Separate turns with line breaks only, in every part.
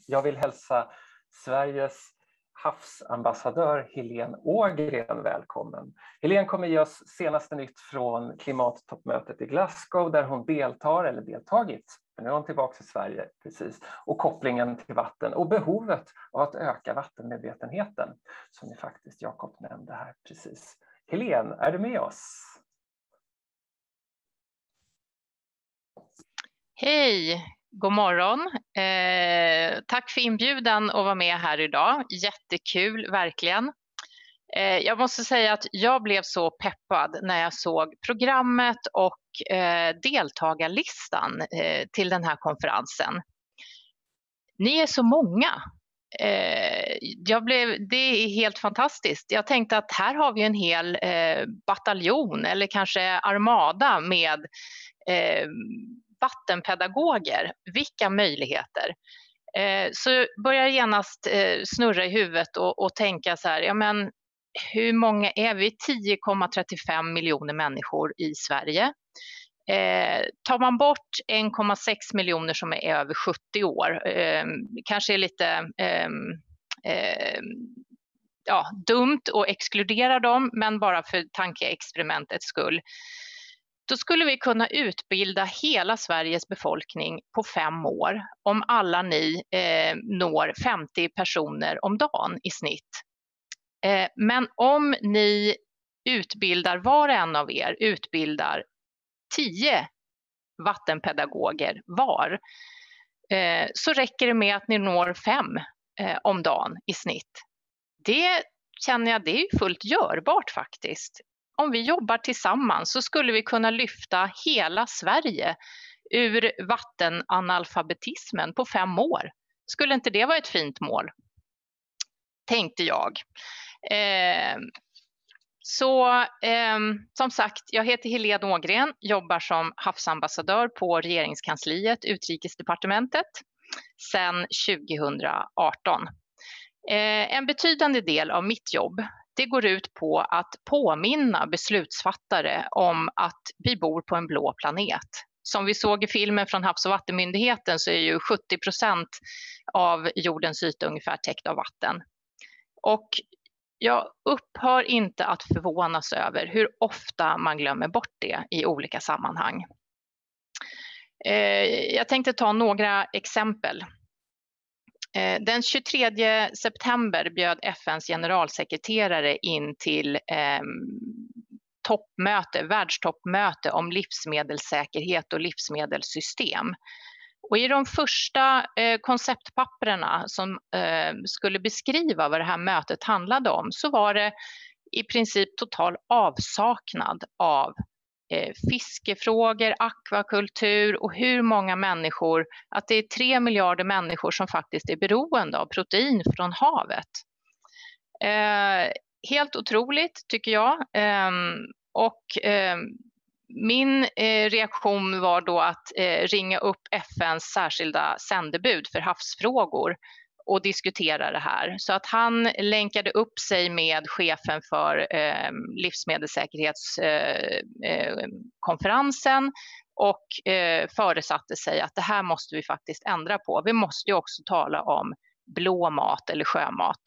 Jag vill hälsa Sveriges havsambassadör Helene Ågren välkommen. Helene kommer ge oss senaste nytt från klimattoppmötet i Glasgow där hon deltagit. Nu är hon tillbaka i Sverige precis. Och kopplingen till vatten och behovet av att öka vattenmedvetenheten som ni faktiskt Jakob nämnde här precis. Helene, är du med oss?
Hej, god morgon. Tack för inbjudan att vara med här idag. Jättekul, verkligen. Jag måste säga att jag blev så peppad när jag såg programmet och deltagarlistan till den här konferensen. Ni är så många. Det är helt fantastiskt. Jag tänkte att här har vi en hel bataljon eller kanske armada med vattenpedagoger. Vilka möjligheter. Så börjar jag genast snurra i huvudet och tänka så här, ja men hur många är vi? 10,35 miljoner människor i Sverige. Tar man bort 1,6 miljoner som är över 70 år, kanske är lite dumt att exkludera dem, men bara för tankeexperimentets skull. Då skulle vi kunna utbilda hela Sveriges befolkning på 5 år om alla ni når 50 personer om dagen i snitt. Men om ni utbildar, var och en av er utbildar 10 vattenpedagoger var, så räcker det med att ni når 5 om dagen i snitt. Det känner jag, det är ju fullt görbart faktiskt. Om vi jobbar tillsammans så skulle vi kunna lyfta hela Sverige ur vattenanalfabetismen på 5 år. Skulle inte det vara ett fint mål? Tänkte jag. Som sagt, jag heter Helene Ågren, jobbar som havsambassadör på regeringskansliet, Utrikesdepartementet, sedan 2018. En betydande del av mitt jobb, det går ut på att påminna beslutsfattare om att vi bor på en blå planet. Som vi såg i filmen från Havs- och vattenmyndigheten så är ju 70% av jordens yta ungefär täckt av vatten. Och jag upphör inte att förvånas över hur ofta man glömmer bort det i olika sammanhang. Jag tänkte ta några exempel. Den 23 september bjöd FN:s generalsekreterare in till världstoppmöte om livsmedelssäkerhet och livsmedelssystem. Och i de första konceptpapperna som skulle beskriva vad det här mötet handlade om så var det i princip total avsaknad av fiskefrågor, akvakultur och hur många människor, att det är 3 miljarder människor som faktiskt är beroende av protein från havet. Helt otroligt tycker jag. Min reaktion var då att ringa upp FN:s särskilda sändebud för havsfrågor och diskutera det här. Så att han länkade upp sig med chefen för livsmedelssäkerhetskonferensen och föresatte sig att det här måste vi faktiskt ändra på. Vi måste ju också tala om blå mat eller sjömat.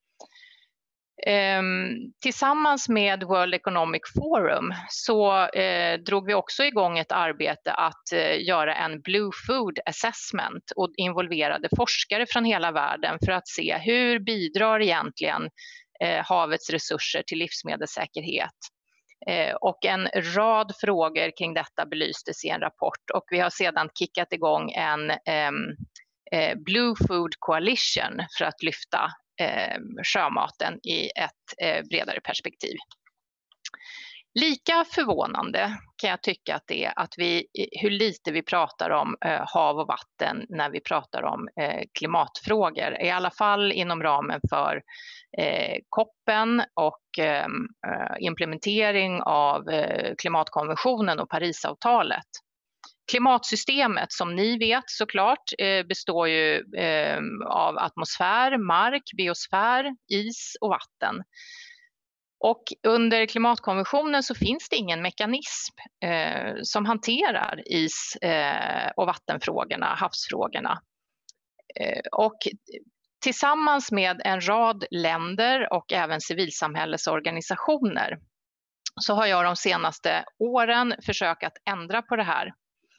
Tillsammans med World Economic Forum så drog vi också igång ett arbete att göra en Blue Food Assessment och involverade forskare från hela världen för att se hur bidrar egentligen havets resurser till livsmedelssäkerhet. Och en rad frågor kring detta belystes i en rapport och vi har sedan kickat igång en Blue Food Coalition för att lyfta sjömaten i ett bredare perspektiv. Lika förvånande kan jag tycka att det är att hur lite vi pratar om hav och vatten när vi pratar om klimatfrågor. I alla fall inom ramen för COPen och implementering av klimatkonventionen och Parisavtalet. Klimatsystemet som ni vet såklart består ju av atmosfär, mark, biosfär, is och vatten. Och under klimatkonventionen så finns det ingen mekanism som hanterar is- och vattenfrågorna, havsfrågorna. Och tillsammans med en rad länder och även civilsamhällesorganisationer så har jag de senaste åren försökt att ändra på det här.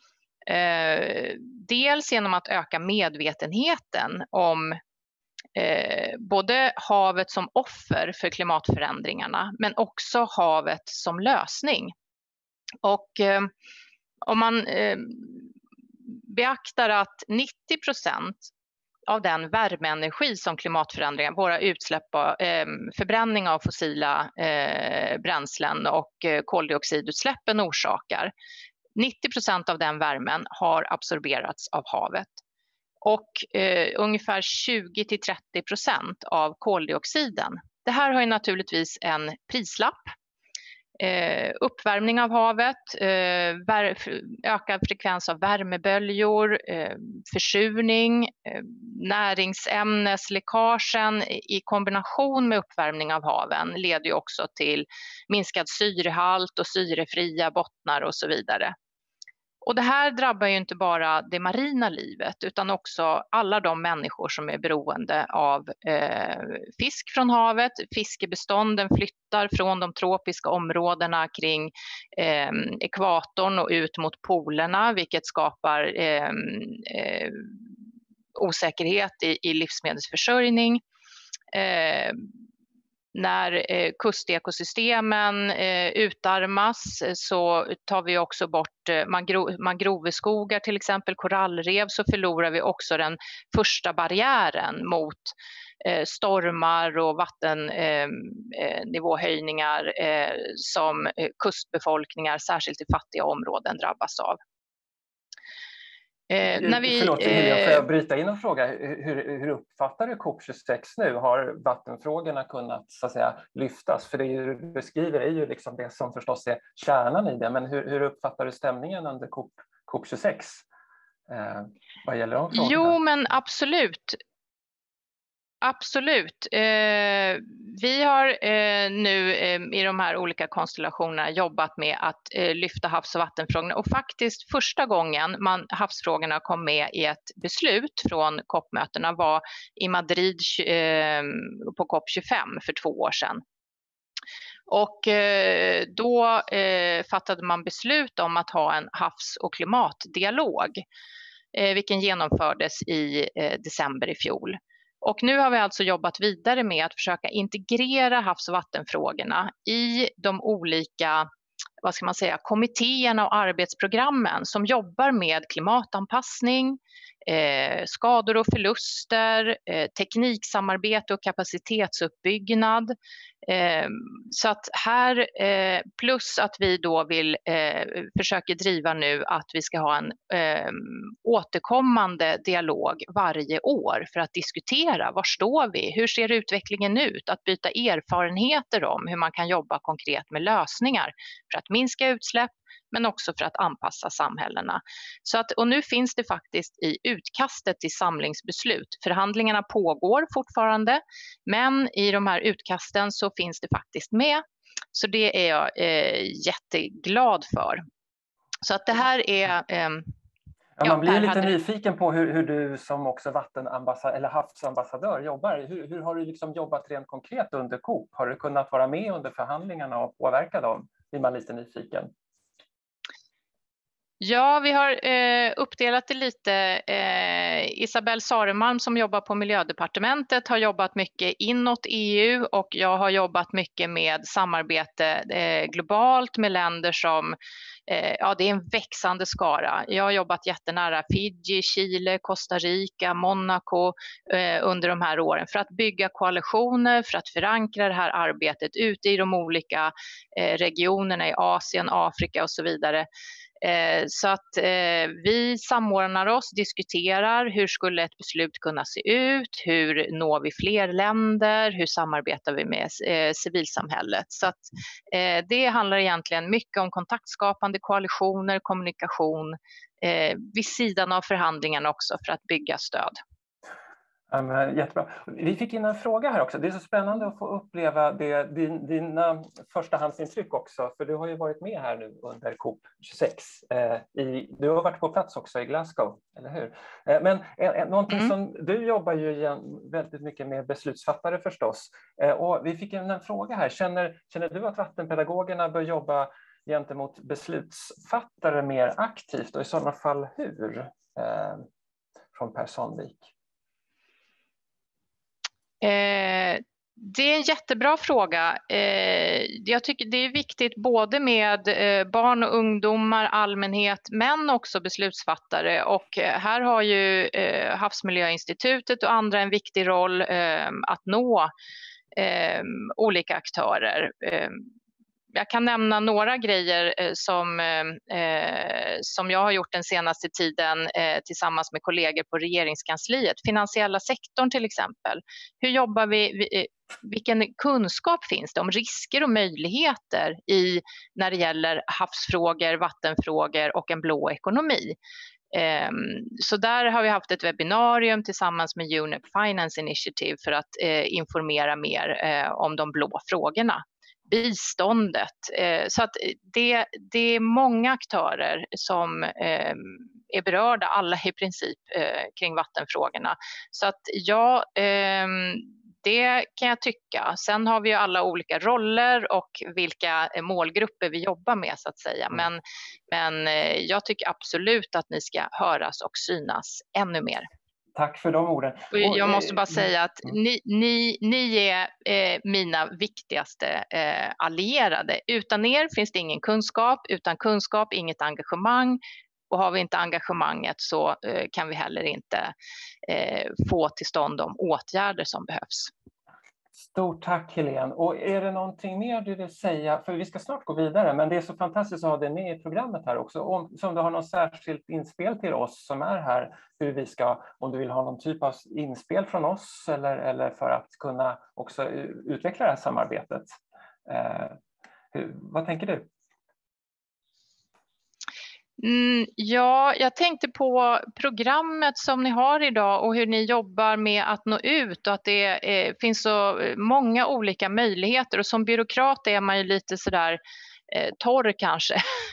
Dels genom att öka medvetenheten om både havet som offer för klimatförändringarna men också havet som lösning. Och om man beaktar att 90% av den värmeenergi som klimatförändringar, våra utsläpp, förbränning av fossila bränslen och koldioxidutsläppen orsakar, 90% av den värmen har absorberats av havet. Och ungefär 20-30% av koldioxiden. Det här har ju naturligtvis en prislapp. Uppvärmning av havet, ökad frekvens av värmeböljor, försurning, näringsämnesläckagen i kombination med uppvärmning av haven leder ju också till minskad syrehalt och syrefria bottnar och så vidare. Och det här drabbar ju inte bara det marina livet utan också alla de människor som är beroende av fisk från havet. Fiskebestånden flyttar från de tropiska områdena kring ekvatorn och ut mot polerna, vilket skapar osäkerhet i livsmedelsförsörjning. När kustekosystemen utarmas så tar vi också bort mangroveskogar, till exempel korallrev, så förlorar vi också den första barriären mot stormar och vattennivåhöjningar som kustbefolkningar, särskilt i fattiga områden, drabbas av.
Förlåt, Helene, får jag bryta in och fråga, hur uppfattar du COP26 nu? Har vattenfrågorna kunnat, så att säga, lyftas? För det du beskriver är ju liksom det som förstås är kärnan i det, men hur uppfattar du stämningen under COP26 vad gäller de frågorna?
Jo, men absolut. Absolut. Vi har nu i de här olika konstellationerna jobbat med att lyfta havs- och vattenfrågorna, och faktiskt första gången havsfrågorna kom med i ett beslut från COP-mötena var i Madrid på COP25 för 2 år sedan. Och då fattade man beslut om att ha en havs- och klimatdialog, vilken genomfördes i december i fjol. Och nu har vi alltså jobbat vidare med att försöka integrera havs- och vattenfrågorna i de olika, vad ska man säga, kommittéerna och arbetsprogrammen som jobbar med klimatanpassning, skador och förluster, tekniksamarbete och kapacitetsuppbyggnad. Så att här, plus att vi då försöker driva nu att vi ska ha en återkommande dialog varje år för att diskutera var står vi, hur ser utvecklingen ut, att byta erfarenheter om hur man kan jobba konkret med lösningar för att minska utsläpp, men också för att anpassa samhällena. Så att, och nu finns det faktiskt i utkastet till samlingsbeslut. Förhandlingarna pågår fortfarande, men i de här utkasten så finns det faktiskt med. Så det är jag jätteglad för. Så att det här är...
man blir lite nyfiken på hur du som också eller havsambassadör jobbar. Hur har du liksom jobbat rent konkret under COP? Har du kunnat vara med under förhandlingarna och påverka dem? Blir man lite nyfiken.
Ja, vi har uppdelat det lite. Isabelle Saremalm som jobbar på Miljödepartementet har jobbat mycket inåt EU, och jag har jobbat mycket med samarbete globalt med länder som, ja, det är en växande skara. Jag har jobbat jättenära Fiji, Chile, Costa Rica, Monaco under de här åren för att bygga koalitioner, för att förankra det här arbetet ute i de olika regionerna i Asien, Afrika och så vidare. Så att vi samordnar oss, diskuterar hur skulle ett beslut kunna se ut, hur når vi fler länder, hur samarbetar vi med civilsamhället. Så att det handlar egentligen mycket om kontaktskapande, koalitioner, kommunikation vid sidan av förhandlingarna också för att bygga stöd.
Jättebra. Vi fick in en fråga här också. Det är så spännande att få uppleva dina förstahandsintryck också, för du har ju varit med här nu under COP26. Du har varit på plats också i Glasgow, eller hur? Men någonting som du jobbar ju väldigt mycket med beslutsfattare förstås. Och vi fick in en fråga här. Känner du att vattenpedagogerna bör jobba gentemot beslutsfattare mer aktivt, och i sådana fall hur? Från Per Sandvik.
Det är en jättebra fråga. Jag tycker det är viktigt både med barn och ungdomar, allmänhet, men också beslutsfattare. Och här har ju Havsmiljöinstitutet och andra en viktig roll att nå olika aktörer. Jag kan nämna några grejer som jag har gjort den senaste tiden tillsammans med kollegor på regeringskansliet. Finansiella sektorn till exempel. Hur jobbar vi? Vilken kunskap finns det om risker och möjligheter när det gäller havsfrågor, vattenfrågor och en blå ekonomi? Så där har vi haft ett webbinarium tillsammans med UNEP Finance Initiative för att informera mer om de blå frågorna. Biståndet. Så att det är många aktörer som är berörda, alla i princip, kring vattenfrågorna. Så att ja, det kan jag tycka. Sen har vi ju alla olika roller och vilka målgrupper vi jobbar med så att säga. Men jag tycker absolut att ni ska höras och synas ännu mer.
Tack för de orden.
Och jag måste bara säga att ni är mina viktigaste allierade. Utan er finns det ingen kunskap, utan kunskap inget engagemang. Och har vi inte engagemanget så kan vi heller inte få till stånd de åtgärder som behövs.
Stort tack Helene. Och är det någonting mer du vill säga? För vi ska snart gå vidare, men det är så fantastiskt att ha det med i programmet här också. Om du har något särskilt inspel till oss som är här, hur vi ska, om du vill ha någon typ av inspel från oss eller för att kunna också utveckla det här samarbetet. Vad tänker du?
Ja, jag tänkte på programmet som ni har idag och hur ni jobbar med att nå ut och att det finns så många olika möjligheter, och som byråkrat är man ju lite sådär torr kanske.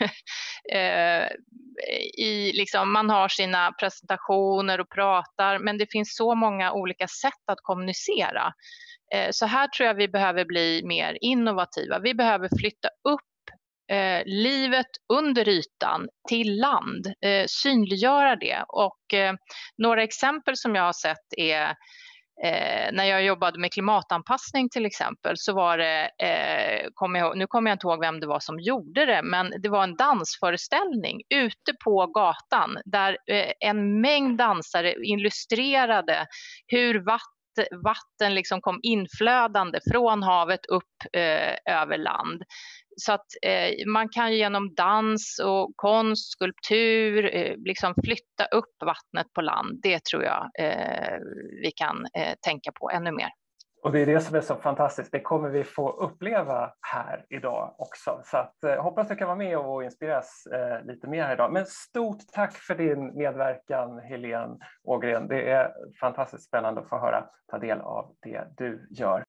Man har sina presentationer och pratar, men det finns så många olika sätt att kommunicera. Så här tror jag vi behöver bli mer innovativa. Vi behöver flytta upp livet under ytan till land, synliggöra det. Och några exempel som jag har sett är när jag jobbade med klimatanpassning till exempel, så var det, nu kommer jag inte ihåg vem det var som gjorde det, men det var en dansföreställning ute på gatan där en mängd dansare illustrerade hur vatten liksom kom inflödande från havet upp över land. Så att man kan genom dans och konst, skulptur liksom flytta upp vattnet på land. Det tror jag vi kan tänka på ännu mer.
Och det är det som är så fantastiskt. Det kommer vi få uppleva här idag också. Så att, hoppas du kan vara med och inspireras lite mer här idag. Men stort tack för din medverkan, Helene Ågren. Det är fantastiskt spännande att få höra, ta del av det du gör.